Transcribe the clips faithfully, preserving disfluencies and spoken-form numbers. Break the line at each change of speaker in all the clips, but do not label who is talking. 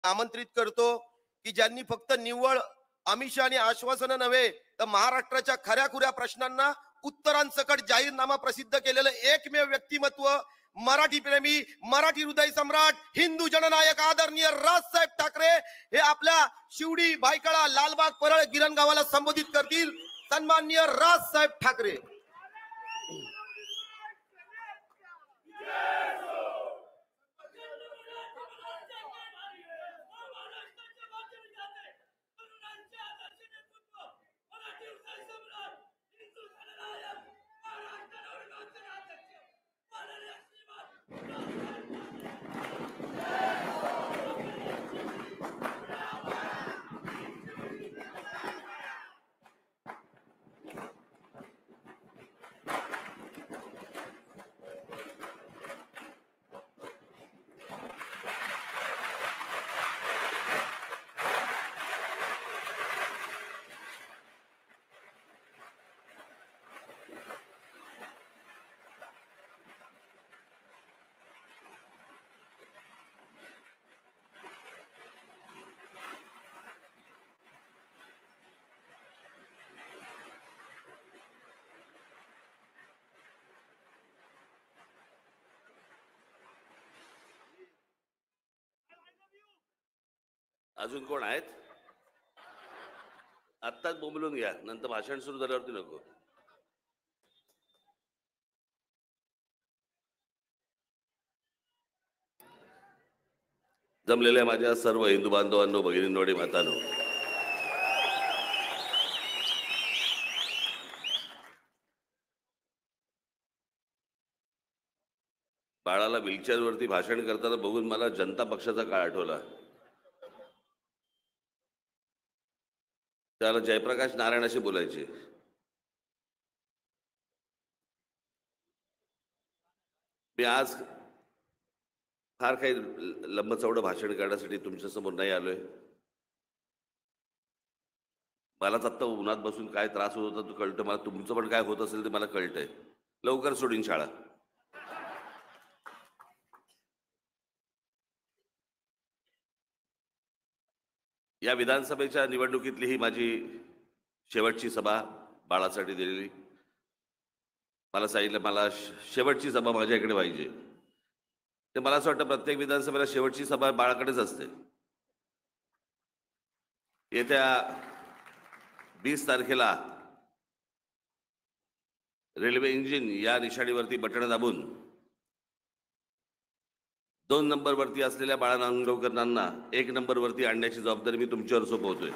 आमंत्रित करतो की ज्यांनी फक्त निव्वळ आमिष आणि आश्वासनं नव्हे तर महाराष्ट्राच्या खऱ्याखुऱ्या प्रश्नांना उत्तरांसकट जाहीरनामा प्रसिद्ध केलेलं एकमेव व्यक्तिमत्व, मराठी प्रेमी, मराठी हृदय सम्राट, हिंदू जननायक आदरणीय राजसाहेब ठाकरे हे आपल्या शिवडी, भायखळा, लालबाग, परळ, गिरण गावाला संबोधित करतील. सन्माननीय राजसाहेब ठाकरे.
अजून कोण आहेत? आत्ताच बोंबलून घ्या, नंतर भाषण सुरू झाल्यावरती नको. जमलेल्या माझ्या सर्व हिंदू बांधवांनो, भगिनींनो आणि मातांनो, बाळाला व्हीलचेअरवरती भाषण करताना बघून मला जनता पक्षाचा काळ आठवला. त्याला जयप्रकाश नारायण असे बोलायचे. मी आज फार काही लंबचौडं भाषण करण्यासाठी तुमच्या समोर नाही आलोय. मलाच आत्ता उन्हात बसून काय त्रास होत होता तो कळतं मला. तुमचं पण काय होत असेल ते मला कळतंय. लवकर सोडीन शाळा. या विधानसभेच्या निवडणुकीतली ही माझी शेवटची सभा बाळासाठी दिलेली. मला सांगितलं मला शेवटची सभा माझ्या इकडे पाहिजे. ते मला असं वाटतं प्रत्येक विधानसभेला शेवटची सभा बाळाकडेच असते. येत्या वीस तारखेला रेल्वे इंजिन या निशाणीवरती बटण दाबून दोन नंबरवरती असलेल्या बाळा नांदगावकरांना एक नंबरवरती आणण्याची जबाबदारी मी तुमच्यावर सोपवतोय.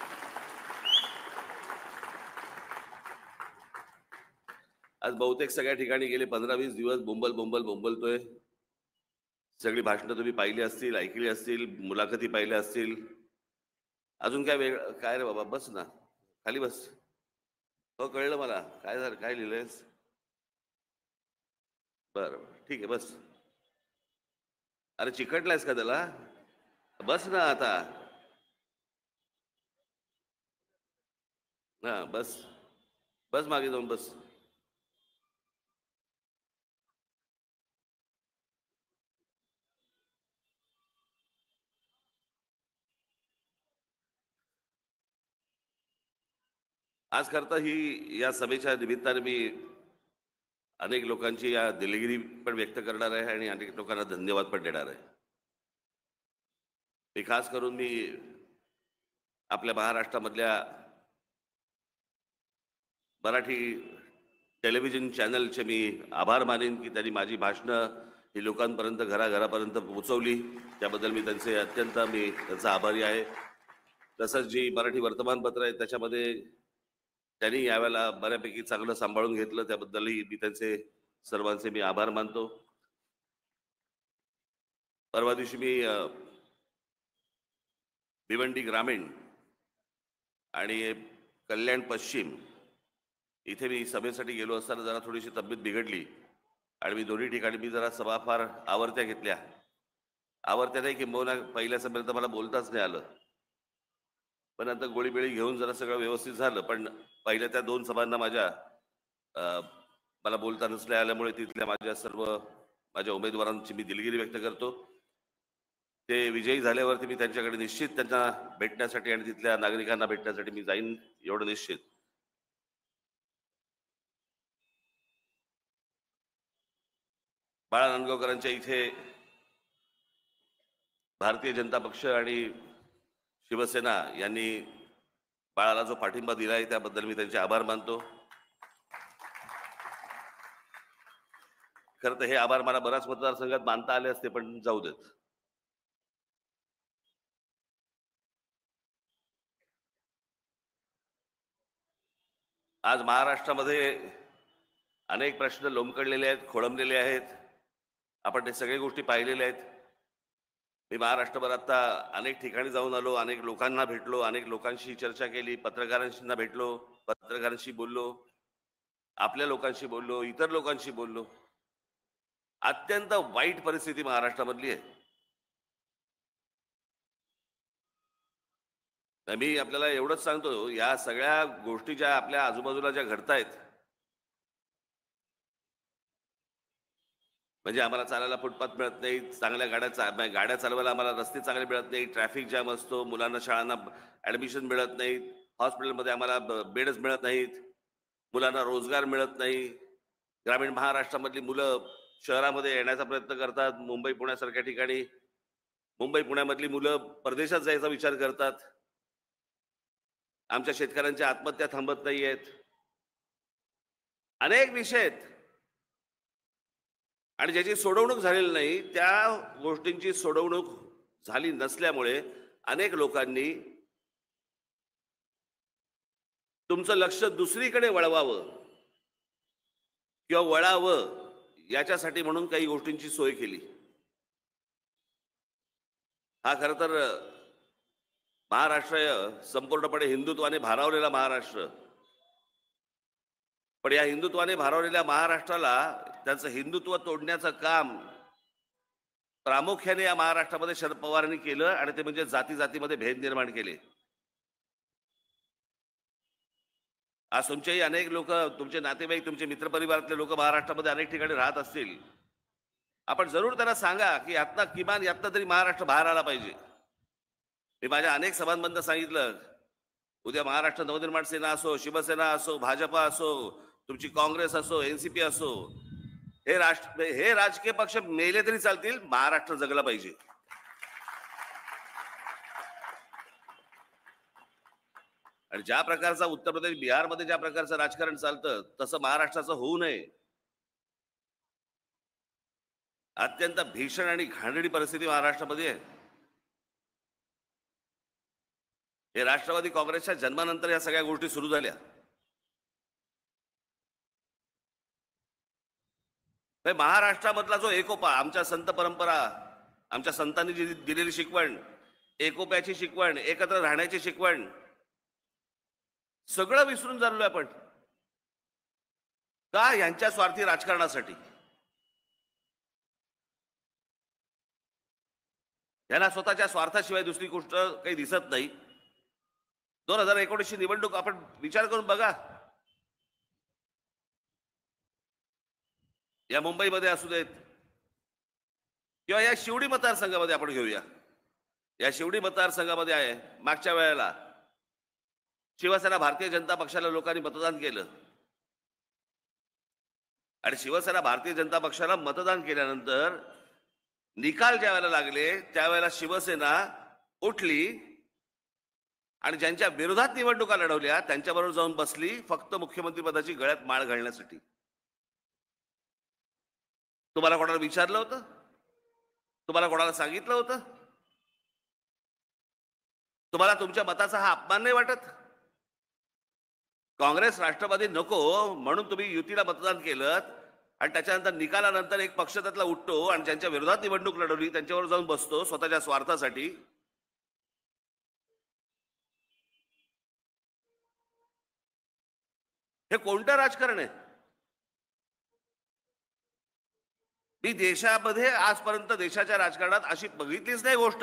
आज बहुतेक सगळ्या ठिकाणी गेले पंधरा वीस दिवस बोंबल बोंबल बोंबलतोय. सगळी भाषणं तुम्ही पाहिली असतील, ऐकली असतील, मुलाखती पाहिल्या असतील. अजून काय वेग काय रे बाबा, बस ना खाली बस. हो कळलं मला. काय झालं, काय लिहिलंयस? बरं ठीक आहे बस. अरे चिकटलायस का त्याला? बस ना आता. हा बस बस, मागे जाऊन बस. आज करता ही या सभेच्या निमित्ताने मी अनेक लोकांची या दिलगिरी पण व्यक्त करणार आहे आणि अनेक लोकांना धन्यवाद पण देणार आहे. मी खास करून मी आपल्या महाराष्ट्रामधल्या मराठी टेलिव्हिजन चॅनलचे मी आभार मानेन की त्यांनी माझी भाषणं ही लोकांपर्यंत घराघरापर्यंत पोहोचवली. त्याबद्दल मी त्यांचे अत्यंत मी त्यांचा आभारी आहे. तसंच जी मराठी वर्तमानपत्र आहे त्याच्यामध्ये त्यांनी यावेळेला बऱ्यापैकी चांगलं सांभाळून घेतलं, त्याबद्दलही मी त्यांचे सर्वांचे मी आभार मानतो. परवा दिवशी मी भिवंडी ग्रामीण आणि कल्याण पश्चिम इथे मी सभेसाठी गेलो असताना जरा थोडीशी तब्येत बिघडली आणि मी दोन्ही ठिकाणी मी जरा सभा फार आवरत्या घेतल्या. आवरत्या नाही किंबहुना पहिल्या सभेत तर मला बोलताच नाही आलं, पण नंतर गोळीबिळी घेऊन जरा सगळं व्यवस्थित झालं. पण पहिल्या त्या दोन सभांना माझ्या मला बोलता नसल्या आल्यामुळे तिथल्या माझ्या सर्व माझ्या उमेदवारांची मी दिलगिरी व्यक्त करतो. ते विजयी झाल्यावरती मी त्यांच्याकडे निश्चित त्यांना भेटण्यासाठी आणि तिथल्या नागरिकांना भेटण्यासाठी मी जाईन, एवढं निश्चित. बाळा नांदगावकरांच्या इथे भारतीय जनता पक्ष आणि शिवसेना यांनी बाळाला जो पाठिंबा दिलाय त्याबद्दल मी त्यांचे आभार मानतो. खरं तर हे आभार मला बऱ्याच मतदारसंघात मानता आले असते, पण जाऊ देत. आज महाराष्ट्रामध्ये अनेक प्रश्न लोंबकळलेले आहेत, खोळंबलेले आहेत. आपण ते सगळे गोष्टी पाहिलेल्या आहेत. मी महाराष्ट्रभर आता अनेक ठिकाणी जाऊन आलो, अनेक लोकांना भेटलो, अनेक लोकांशी चर्चा केली, पत्रकारांशी भेटलो, पत्रकारांशी बोललो, आपल्या लोकांशी बोललो, इतर लोकांशी बोललो. अत्यंत वाईट परिस्थिती महाराष्ट्रामधली आहे. मी आपल्याला एवढंच सांगतो, या सगळ्या गोष्टी ज्या आपल्या आजूबाजूला ज्या घडतायत, म्हणजे आम्हाला चालायला फुटपाथ मिळत नाही, चांगल्या गाड्या गाड्या चालवायला आम्हाला रस्ते चांगले मिळत नाही, ट्रॅफिक जॅम असतो, मुलांना शाळांना ऍडमिशन मिळत नाही, हॉस्पिटलमध्ये आम्हाला बेडच मिळत नाहीत, मुलांना रोजगार मिळत नाही. ग्रामीण महाराष्ट्रामधली मुलं शहरामध्ये येण्याचा प्रयत्न करतात, मुंबई पुण्यासारख्या ठिकाणी. मुंबई पुण्यामधली मुलं परदेशात जायचा विचार करतात. आमच्या शेतकऱ्यांच्या आत्महत्या थांबत नाहीयेत. अनेक विषय आहेत आणि ज्याची सोडवणूक झालेली नाही, त्या गोष्टींची सोडवणूक झाली नसल्यामुळे अनेक लोकांनी तुमचं लक्ष दुसरीकडे वळवावं किंवा वळावं याच्यासाठी म्हणून काही गोष्टींची सोय केली. हा खरं तर महाराष्ट्र संपूर्णपणे हिंदुत्वाने भारावलेला महाराष्ट्र, पण या हिंदुत्वाने भारावलेल्या महाराष्ट्राला त्यांचं हिंदुत्व तोडण्याचं काम प्रामुख्याने या महाराष्ट्रामध्ये शरद पवारांनी केलं, आणि ते म्हणजे जाती जातीमध्ये भेद निर्माण केले. आज तुमचेही अनेक लोक, तुमचे नातेवाईक, तुमचे मित्रपरिवारातले लोक महाराष्ट्रामध्ये अनेक ठिकाणी राहत असतील. आपण जरूर त्यांना सांगा की यातनं किमान यातनं तरी महाराष्ट्र बाहेर आला पाहिजे. मी माझ्या अनेक सभांमधून सांगितलं, उद्या महाराष्ट्र नवनिर्माण सेना असो, शिवसेना असो, भाजपा असो, तुमची काँग्रेस असो, एनसीपी असो, हे राष्ट्र हे राजकीय पक्ष मेले तरी चालतील, महाराष्ट्र जगला पाहिजे. आणि ज्या प्रकारचा उत्तर प्रदेश, बिहारमध्ये ज्या प्रकारचं राजकारण चालतं, तसं महाराष्ट्राचं होऊ नये. अत्यंत भीषण आणि घाणेरडी परिस्थिती महाराष्ट्रामध्ये आहे. हे राष्ट्रवादी काँग्रेसच्या जन्मानंतर या सगळ्या गोष्टी सुरू झाल्या. महाराष्ट्रामधला जो एकोपा, आमच्या संत परंपरा, आमच्या संतांनी जी दिलेली शिकवण, एकोप्याची शिकवण, एकत्र राहण्याची शिकवण, सगळं विसरून चाललोय आपण. का? यांच्या स्वार्थी राजकारणासाठी. यांना स्वतःच्या स्वार्थाशिवाय दुसरी गोष्ट काही दिसत नाही. दोन हजार एकोणीसची निवडणूक आपण विचार करून बघा. या मुंबईमध्ये असू देत किंवा या शिवडी मतदारसंघामध्ये आपण घेऊया. या शिवडी मतदारसंघामध्ये आहे, मागच्या वेळेला शिवसेना भारतीय जनता पक्षाला लोकांनी मतदान केलं, आणि शिवसेना भारतीय जनता पक्षाला मतदान केल्यानंतर निकाल ज्या वेळेला लागले त्यावेळेला शिवसेना उठली आणि ज्यांच्या विरोधात निवडणुका लढवल्या त्यांच्याबरोबर जाऊन बसली, फक्त मुख्यमंत्री पदाची गळ्यात माळ घालण्यासाठी. तुम्हाला कोणाला विचारलं होतं? तुम्हाला कोणाला सांगितलं होतं? तुम्हाला तुमच्या मताचा हा अपमान नाही वाटत? काँग्रेस राष्ट्रवादी नको म्हणून तुम्ही युतीला मतदान केलं, आणि त्याच्यानंतर निकालानंतर एक पक्ष त्यातला उठतो आणि ज्यांच्या विरोधात निवडणूक लढवली त्यांच्यावर जाऊन बसतो स्वतःच्या स्वार्थासाठी. हे कोणतं राजकारण आहे? मी देशामध्ये आजपर्यंत देशाच्या राजकारणात अशी बघितलीच नाही गोष्ट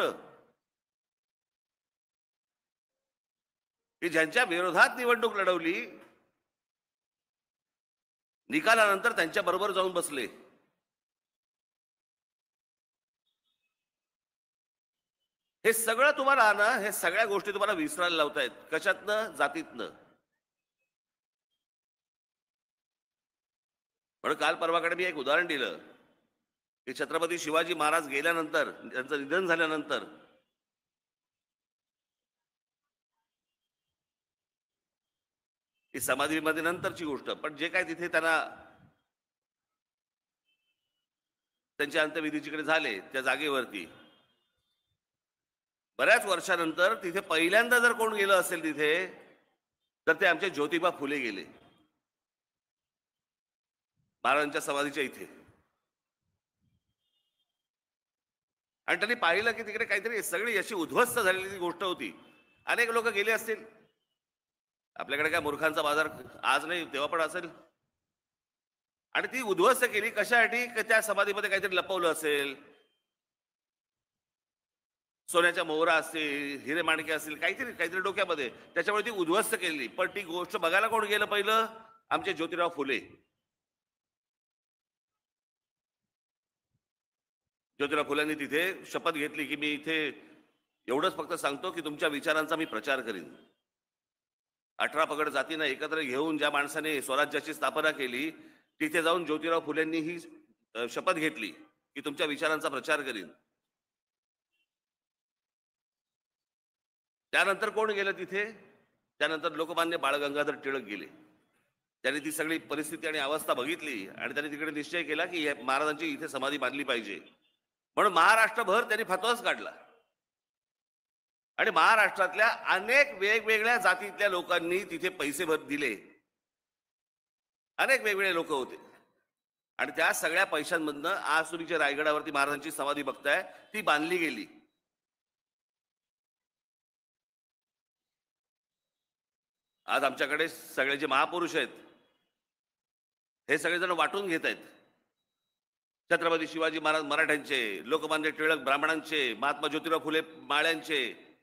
की ज्यांच्या विरोधात निवडणूक लढवली निकालानंतर त्यांच्या बरोबर जाऊन बसले. हे सगळं तुम्हाला ना, हे सगळ्या गोष्टी तुम्हाला विसरायला लावतायत. कशातनं? जातीतनं. म्हणून काल परवाकडे मी एक उदाहरण दिलं की छत्रपती शिवाजी महाराज गेल्यानंतर, त्यांचं निधन झाल्यानंतर ही समाधीमध्ये नंतरची गोष्ट, पण जे काय तिथे त्यांना त्यांच्या अंत्यविधीकडे झाले त्या जागेवरती बऱ्याच वर्षानंतर तिथे पहिल्यांदा जर कोण गेलं असेल तिथे, तर ते आमचे ज्योतिबा फुले गेले महाराजांच्या समाधीच्या इथे. आणि त्यांनी पाहिलं की तिकडे काहीतरी सगळी अशी उद्ध्वस्त झालेली गोष्ट होती. अनेक लोक गेले असतील, आपल्याकडे काय मूर्खांचा बाजार आज नाही तेव्हा पण असेल. आणि ती उद्ध्वस्त केली कशासाठी? त्या समाधीमध्ये काहीतरी लपवलं असेल, सोन्याच्या मोहरा असतील, हिरे माणके असतील, काहीतरी काहीतरी डोक्यामध्ये, त्याच्यामुळे ती उद्ध्वस्त केली. पण ती गोष्ट बघायला कोण गेलं पहिलं? आमचे ज्योतिराव फुले. ज्योतिराव फुल्यांनी तिथे शपथ घेतली की मी इथे एवढंच फक्त सांगतो की तुमच्या विचारांचा मी प्रचार करीन. अठरा पगड जातींना एकत्र घेऊन ज्या माणसाने स्वराज्याची स्थापना केली, तिथे जाऊन ज्योतिराव फुलेंनी ही शपथ घेतली की तुमच्या विचारांचा प्रचार करीन. त्यानंतर कोण गेलं तिथे? त्यानंतर लोकमान्य बाळ गंगाधर टिळक गेले. त्यांनी ती सगळी परिस्थिती आणि अवस्था बघितली आणि त्यांनी तिकडे निश्चय केला की महाराजांची इथे समाधी बांधली पाहिजे. म्हणून महाराष्ट्रभर त्यांनी फतवाच काढला आणि महाराष्ट्रातल्या अनेक वेगवेगळ्या जातीतल्या लोकांनी तिथे पैसे भर दिले. अनेक वेगवेगळे लोक होते आणि त्या सगळ्या पैशांमधनं आज तुम्ही जे रायगडावरती महाराजांची समाधी बघताय ती बांधली गेली. आज आमच्याकडे सगळे जे महापुरुष आहेत हे सगळेजण वाटून घेत आहेत. छत्रपती शिवाजी महाराज मराठ्यांचे, लोकमान्य टिळक ब्राह्मणांचे, महात्मा ज्योतिराव फुले माळ्यांचे,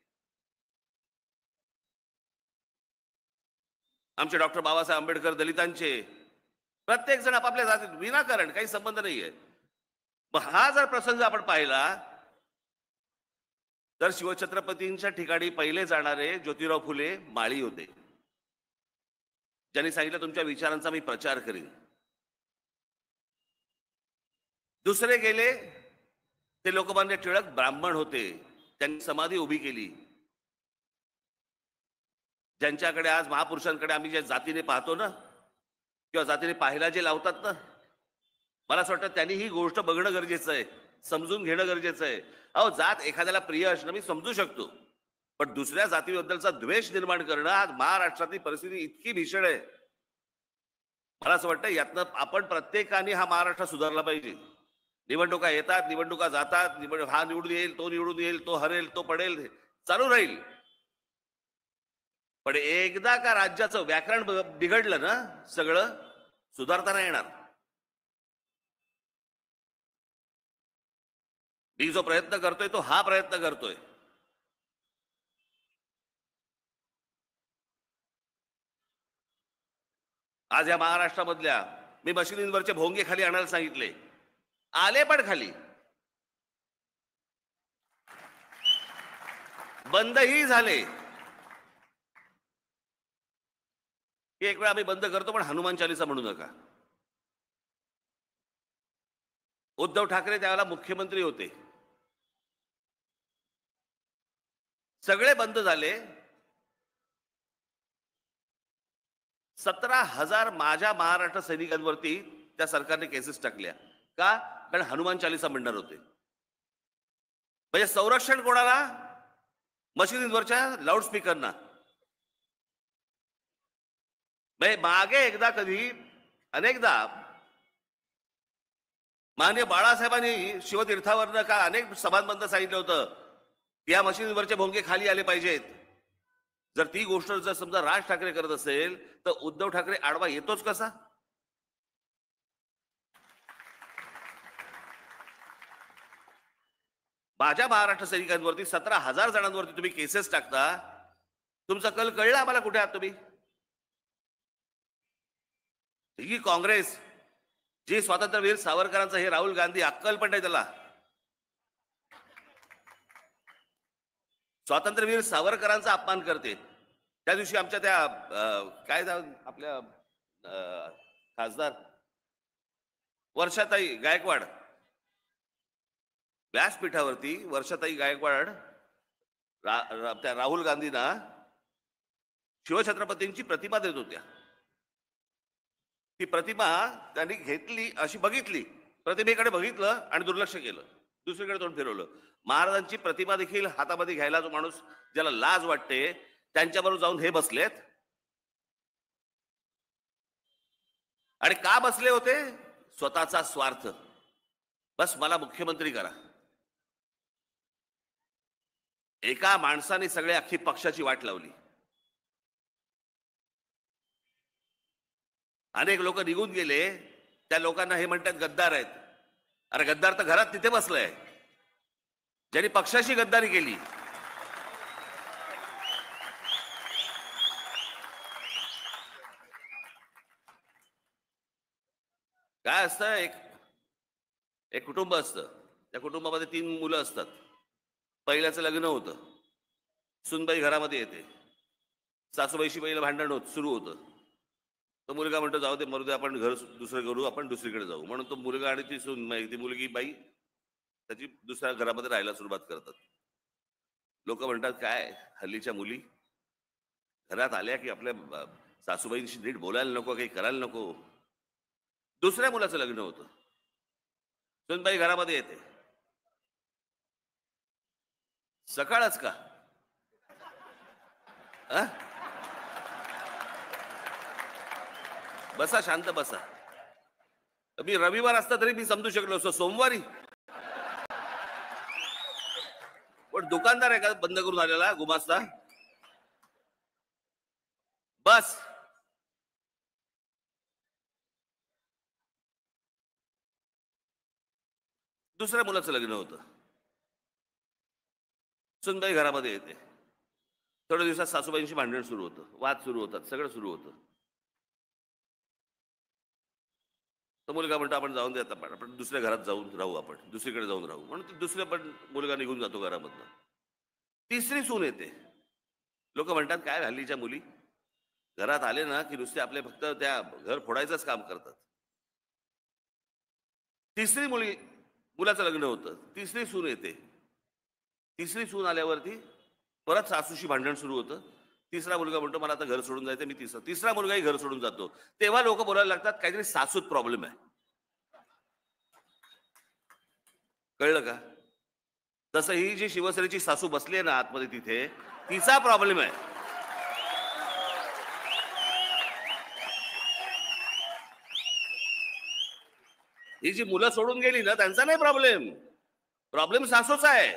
आमचे डॉक्टर बाबासाहेब आंबेडकर दलितांचे, प्रत्येक जण आपापल्या जातीत विनाकारण, काही संबंध नाहीये. हा जर प्रसंग आपण पाहिला तर शिवछत्रपतींच्या ठिकाणी पहिले जाणारे ज्योतिराव फुले माळी होते, ज्यांनी सांगितलं तुमच्या विचारांचा मी प्रचार करीन. दुसरे गेले ते लोकमान्य टिळक ब्राह्मण होते, त्यांनी समाधी उभी केली. ज्यांच्याकडे आज महापुरुषांकडे आम्ही ज्या जातीने पाहतो ना, किंवा जातीने पाहायला जे लावतात ना, मला असं वाटतं त्यांनी ही गोष्ट बघणं गरजेचं आहे, समजून घेणं गरजेचं आहे. अहो, जात एखाद्याला प्रिय असणं मी समजू शकतो, पण दुसऱ्या जातीबद्दलचा द्वेष निर्माण करणं आज महाराष्ट्रातली परिस्थिती इतकी भीषण आहे. मला असं वाटतं यातनं आपण प्रत्येकाने हा महाराष्ट्र सुधारला पाहिजे. निवडणुका येतात, निवडणुका जातात, निवड हा निवडून येईल, तो निवडून येईल, तो हरेल, तो पडेल, चालू राहील. पण एकदा का राज्याचं व्याकरण बिघडलं ना, सगळं सुधारता नाही येणार. मी जो प्रयत्न करतोय तो हा प्रयत्न करतोय. आज या महाराष्ट्रामधल्या मी मशिदींवरचे भोंगे खाली आणायला सांगितले, आले पण खाली. बंदही झाले. एक वेळा आम्ही बंद करतो पण हनुमान चालीसा म्हणू नका. उद्धव ठाकरे त्यावेळेला मुख्यमंत्री होते, सगळे बंद झाले. सतरा हजार माझ्या महाराष्ट्र सैनिकांवरती त्या सरकारने केसेस टाकल्या. का? कारण हनुमान चालीसा म्हणणार होते. म्हणजे संरक्षण कोणाला? मशिदींवरच्या लाऊडस्पीकरना. म्हणजे मागे एकदा कधी अनेकदा माननीय बाळासाहेबांनी शिवतीर्थावरनं का अनेक सभांमधनं सांगितलं होतं या मशिदींवरचे भोंगे खाली आले पाहिजेत. जर ती गोष्ट जर समजा राज ठाकरे करत असेल तर उद्धव ठाकरे आडवा येतोच कसा? माझ्या महाराष्ट्र सैनिकांवरती सतरा हजार जणांवरती तुम्ही केसेस टाकता. तुमचा कल कळला आम्हाला कुठे आहात तुम्ही? ही काँग्रेस, जे स्वातंत्र्यवीर सावरकरांचा, हे राहुल गांधी, अक्कल पण नाही त्याला. स्वातंत्र्यवीर सावरकरांचा अपमान करते. त्या दिवशी आमच्या त्या अं, काय नाव आपल्या अं, खासदार वर्षाताई गायकवाड व्यासपीठावरती वर्षाताई गायकवाड रा, रा, त्या राहुल गांधींना शिवछत्रपतींची प्रतिमा देत होत्या. ती प्रतिमा त्यांनी घेतली, अशी बघितली, प्रतिमेकडे बघितलं आणि दुर्लक्ष केलं, दुसरीकडे तोंड फिरवलं. महाराजांची प्रतिमा देखील हातामध्ये घ्यायला जो माणूस ज्याला लाज वाटते त्यांच्याबरोबर जाऊन हे बसलेत. आणि का बसले होते? स्वतःचा स्वार्थ. बस मला मुख्यमंत्री करा. एका माणसाने सगळे अख्खी पक्षाची वाट लावली. अनेक लोक निघून गेले. त्या लोकांना हे म्हणतात गद्दार आहेत. अरे गद्दार तर घरात तिथे बसलाय ज्यांनी पक्षाशी गद्दारी केली. काय असतं, एक एक कुटुंब असतं. त्या कुटुंबामध्ये तीन मुलं असतात. पहिल्याचं लग्न होतं. सुनबाई घरामध्ये येते. सासूबाईशी पहिलं भांडण होत सुरू होतं. तो मुलगा म्हणतो जाऊ दे मरू दे, आपण घर दुसरं करू, आपण दुसरीकडे जाऊ. म्हणून तो मुलगा आणि ती सून ती मुलगी बाई त्याची दुसऱ्या घरामध्ये राहायला सुरुवात करतात. लोक म्हणतात काय हल्लीच्या मुली घरात आल्या की आपल्या सासूबाईंशी नीट बोलायला नको, काही करायला नको. दुसऱ्या मुलाचं लग्न होतं. सुनबाई घरामध्ये येते. सकाळच का अ? बसा, शांत बसा. मी रविवार असता तरी मी समजू शकलो असतो. सोमवारी पण दुकानदार आहे का बंद करून आलेला गुमास्ता? बस. दुसऱ्या मुलाचं लग्न होतं. सुनबाई घरामध्ये येते. थोड्या दिवसात सासूबाईंशी भांडण सुरू होतं, वाद सुरू होतात, सगळं सुरू होतं. तो मुलगा म्हणतो आपण जाऊन दे आता, आपण दुसऱ्या घरात जाऊन राहू, आपण दुसरीकडे जाऊन राहू. म्हणून दुसऱ्या पण मुलगा निघून जातो घरामधनं. तिसरी सून येते. लोक म्हणतात काय हल्लीच्या मुली घरात आले ना की नुसते आपले फक्त त्या घर फोडायचंच काम करतात. तिसरी मुली मुलाचं लग्न होतं. तिसरी सून येते. तिसरी सून आल्यावरती परत सासूशी भांडण सुरू होतं. तिसरा मुलगा म्हणतो मला आता घर सोडून जायचं, मी तिसरा तिसरा मुलगाही घर सोडून जातो. तेव्हा लोक बोलायला लागतात काहीतरी सासूत प्रॉब्लेम आहे. कळलं का? तसं ही जी शिवसेनेची सासू बसली आहे ना आतमध्ये, तिथे तिचा प्रॉब्लेम आहे. ही जी मुलं सोडून गेली ना त्यांचा नाही प्रॉब्लेम, प्रॉब्लेम सासूचा आहे.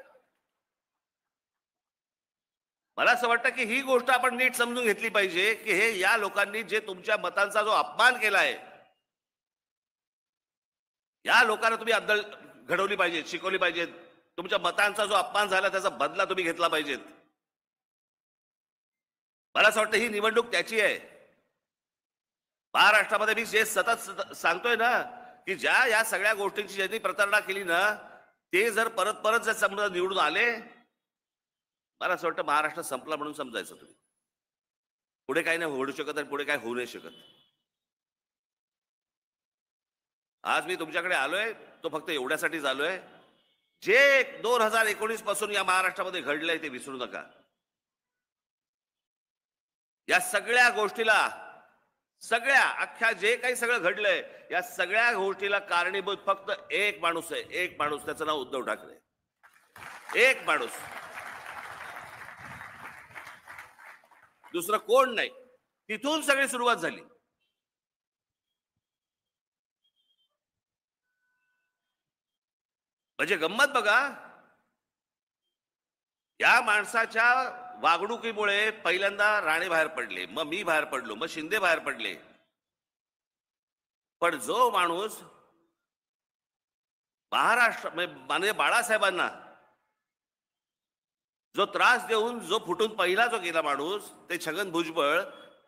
मला असं वाटतं की ही गोष्ट आपण नीट समजून घेतली पाहिजे की हे या लोकांनी जे तुमच्या मतांचा जो अपमान केलाय, या लोकांना तुम्ही अद्दल घडवली पाहिजे, शिकवली पाहिजे. तुमच्या मतांचा जो अपमान झाला त्याचा बदला तुम्ही घेतला पाहिजेत. मला असं वाटतं ही निवडणूक त्याची आहे. महाराष्ट्रामध्ये मी जे सतत सांगतोय ना की ज्या या सगळ्या गोष्टींची ज्यांनी प्रतारणा केली ना ते जर परत परत जर समजा निवडून आले, मला असं वाटतं महाराष्ट्र संपला म्हणून समजायचं. तुम्ही पुढे काही नाही होऊ शकत आणि पुढे काय होऊ नाही शकत. आज मी तुमच्याकडे आलोय तो फक्त एवढ्यासाठीच आलोय, जे दोन हजार एकोणीस पासून या महाराष्ट्रामध्ये घडलंय ते विसरू नका. या सगळ्या गोष्टीला, सगळ्या अख्ख्या जे काही सगळं घडलंय या सगळ्या गोष्टीला कारणीभूत फक्त एक माणूस आहे. एक माणूस, त्याचं नाव उद्धव ठाकरे. एक माणूस, दुसरं कोण नाही. तिथून सगळी सुरुवात झाली. म्हणजे गंमत बघा, या माणसाच्या वागणुकीमुळे पहिल्यांदा राणे बाहेर पडले, मग मी बाहेर पडलो, मग शिंदे बाहेर पडले. पण जो माणूस महाराष्ट्र माननीय बाळासाहेबांना जो त्रास देऊन जो फुटून पहिला जो गेला माणूस, ते छगन भुजबळ.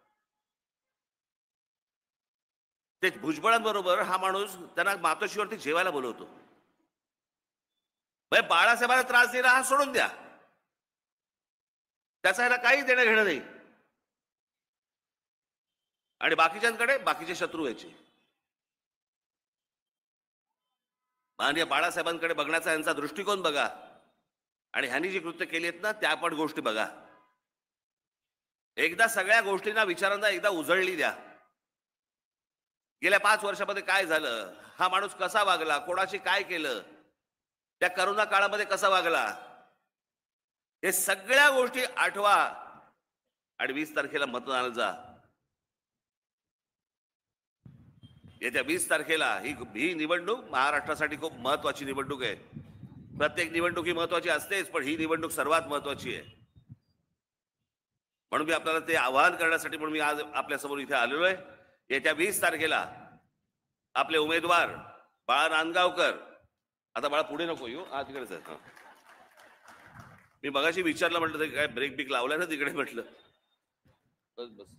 ते भुजबळांबरोबर हा माणूस त्यांना मातोश्रीवरती जेवायला बोलवतो. बाळासाहेबांना त्रास दिला हा सोडून द्या, त्याचा ह्याला काही देणं घेणं नाही. आणि बाकीच्यांकडे बाकीचे शत्रू यायचे. माननीय बाळासाहेबांकडे बघण्याचा यांचा दृष्टिकोन बघा आणि ह्यांनी जी कृत्य केली आहेत ना त्या पण गोष्टी बघा. एकदा सगळ्या गोष्टींना विचारांना एकदा उजळली द्या. गेल्या पाच वर्षामध्ये काय झालं, हा माणूस कसा वागला, कोणाशी काय केलं, त्या करोना काळामध्ये कसा वागला, हे सगळ्या गोष्टी आठवा आणि वीस तारखेला मतदानाला जा. येत्या वीस तारखेला ही ही निवडणूक महाराष्ट्रासाठी खूप महत्वाची निवडणूक आहे. प्रत्येक निवडणूक ही महत्वाची असतेच, पण ही निवडणूक सर्वात महत्वाची आहे. म्हणून मी आपल्याला ते आवाहन करण्यासाठी म्हणून मी आज आपल्यासमोर इथे आलेलो आहे. येत्या वीस तारखेला आपले उमेदवार बाळा नांदगावकर, आता बाळा पुढे नको येऊ, हा तिकडेच आहे. मी मगाशी विचारलं, म्हटलं काय ब्रेक बिक लावलाय ना तिकडे, म्हटलं बस बस.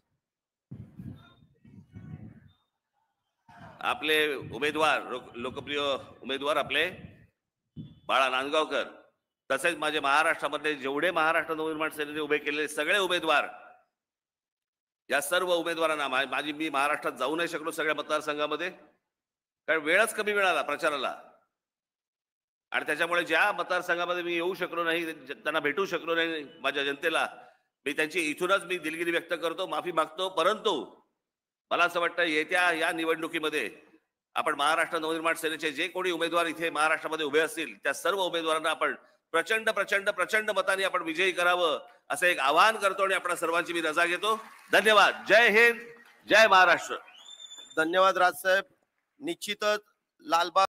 आपले उमेदवार लोकप्रिय उमेदवार आपले बाळा नांदगावकर, तसेच माझे महाराष्ट्रामध्ये जेवढे महाराष्ट्र नवनिर्माण सेनेने उभे केलेले सगळे उमेदवार, या सर्व उमेदवारांना माझी मी महाराष्ट्रात जाऊ नाही शकलो सगळ्या मतदारसंघामध्ये, कारण वेळच कमी मिळाला प्रचाराला. आणि त्याच्यामुळे ज्या मतदारसंघामध्ये मी येऊ शकलो नाही, त्यांना भेटू शकलो नाही माझ्या जनतेला, मी त्यांची इथूनच मी दिलगिरी व्यक्त करतो, माफी मागतो. परंतु मला असं वाटतं येत्या या निवडणुकीमध्ये आपण महाराष्ट्र नवनिर्माण सेनेचे जे कोणी उमेदवार इथे महाराष्ट्रामध्ये उभे असतील त्या सर्व उमेदवारांना आपण प्रचंड प्रचंड प्रचंड मतांनी आपण विजयी करावं असं एक आवाहन करतो आणि आपल्या सर्वांची मी रजा घेतो. धन्यवाद. जय हिंद, जय महाराष्ट्र.
धन्यवाद राजसाहेब. निश्चितच लालबाग